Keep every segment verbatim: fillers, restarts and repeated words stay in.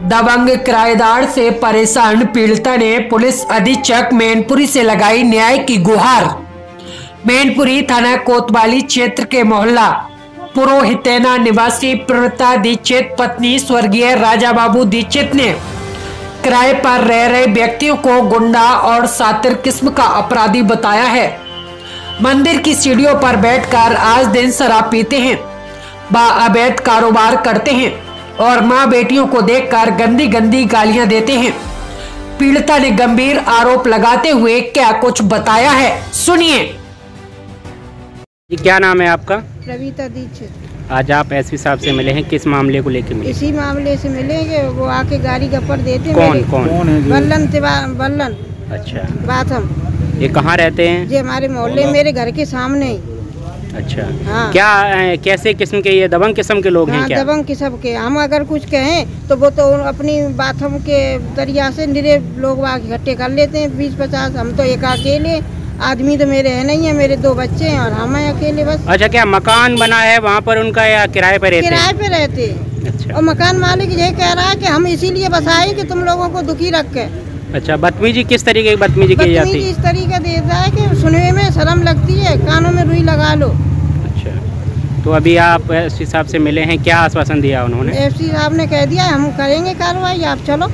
दबंग किराएदार से परेशान पीड़िता ने पुलिस अधीक्षक मैनपुरी से लगाई न्याय की गुहार। मैनपुरी थाना कोतवाली क्षेत्र के मोहल्ला पुरोहितेना निवासी प्रवृत्ता दीक्षित पत्नी स्वर्गीय राजा बाबू दीक्षित ने किराए पर रह रहे व्यक्तियों को गुंडा और सातिर किस्म का अपराधी बताया है। मंदिर की सीढ़ियों पर बैठकर आज दिन शराब पीते हैं, बाअवैध कारोबार करते हैं और मां बेटियों को देखकर गंदी गंदी गालियां देते हैं। पीड़िता ने गंभीर आरोप लगाते हुए क्या कुछ बताया है, सुनिए। जी, क्या नाम है आपका? प्रवीता दीक्षित। आज आप एसपी साहब से मिले हैं, किस मामले को लेकर मिले? इसी मामले से मिले कि वो आके गाड़ी गप्पर देते। कौन कौन कौन है? बल्लन बल्लन अच्छा, बाथम। ये कहाँ रहते हैं? जी हमारे मोहल्ले मेरे घर के सामने ही। अच्छा हाँ। क्या कैसे किस्म के ये दबंग किस्म के लोग हैं? हाँ, क्या दबंग किस्म के। हम अगर कुछ कहें तो वो तो अपनी बाथम के दरिया से निरे लोग इकट्ठे कर लेते हैं, बीस पचास। हम तो एक अकेले आदमी तो मेरे है नहीं है, मेरे दो बच्चे हैं और हम हैं अकेले बस। अच्छा, क्या मकान बना है वहाँ पर उनका या किराए पर रहते हैं? किराए पे रहते हैं। अच्छा। और मकान मालिक ये कह रहा है कि हम इसीलिए बसाए कि तुम लोगों को दुखी रख के। अच्छा, बदतमीजी किस तरीके की बदतमीजी की जाती है? इस तरीके देता है कि सुनने में शर्म लगती है, कानों में रुई लगा लो। अच्छा, तो अभी आप एसपी साहब से मिले हैं, क्या आश्वासन दिया उन्होंने? एसपी साहब ने कह दिया हम करेंगे कार्रवाई, आप चलो।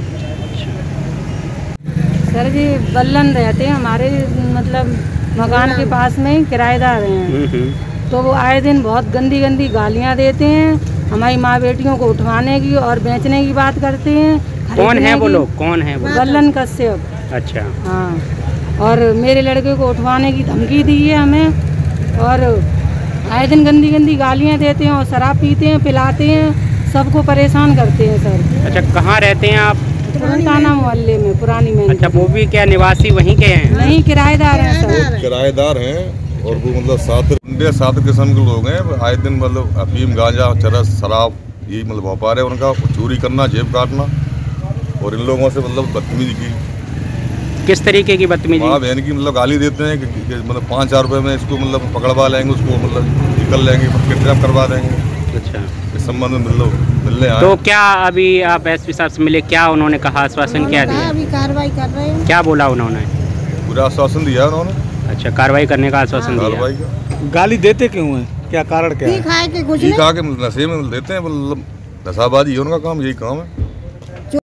सर जी बल्लन रहते हैं हमारे, मतलब मकान के पास में ही किराएदार हैं। तो वो आए दिन बहुत गंदी गंदी गालियां देते हैं, हमारी माँ बेटियों को उठवाने की और बेचने की बात करते हैं। कौन है वो लोग? कौन है वो? बल्लन कश्यप। अच्छा। हाँ, और मेरे लड़के को उठवाने की धमकी दी है हमें, और आए दिन गंदी गंदी गालियां देते हैं और शराब पीते हैं, पिलाते हैं, सबको परेशान करते हैं सर। अच्छा, कहाँ रहते हैं आप? थाना मोहल्ले में, पुरानी में। अच्छा, वो भी क्या निवासी वहीं के हैं? नहीं, किराएदार हैं सर। किराएदार हैं और वो मतलब सात सात किस्म के लोग हैं। आए दिन मतलब अफीम, गांजा, चरस, शराब ये मतलब व्यापार है उनका। चोरी करना, जेब काटना और इन लोगों से मतलब बदतमीजी की। किस तरीके की बदतमीजी? माँ बहन की मतलब गाली देते हैं कि, कि मतलब पाँच हजार रुपये में इसको मतलब पकड़वा लेंगे, उसको मतलब निकल लेंगे, किडनैप करवा देंगे। अच्छा, इस संबंध में मतलब मिलने आए। तो क्या अभी आप एसपी साहब से मिले, क्या उन्होंने कहा, आश्वासन क्या दिया? अभी कार्रवाई कर रहे हैं। क्या बोला उन्होंने? पूरा आश्वासन दिया उन्होंने। अच्छा, कार्रवाई करने का आश्वासन दिया। कार्रवाई का। गाली देते क्यों हैं? क्या कारण क्या है? खाए के कुछ नहीं, नशे में देते हैं, मतलब नशाबाजी है उनका काम, यही काम है।